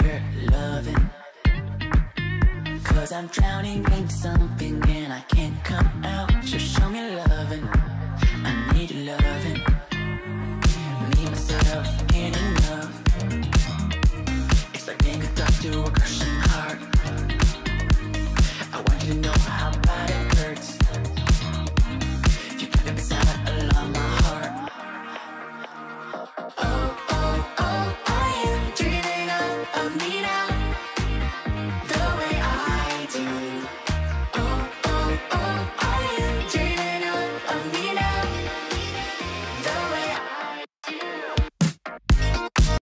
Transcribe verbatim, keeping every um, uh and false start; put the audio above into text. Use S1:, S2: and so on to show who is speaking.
S1: your loving, 'cause I'm drowning in something and I can't come out. Just show me loving, I need your loving.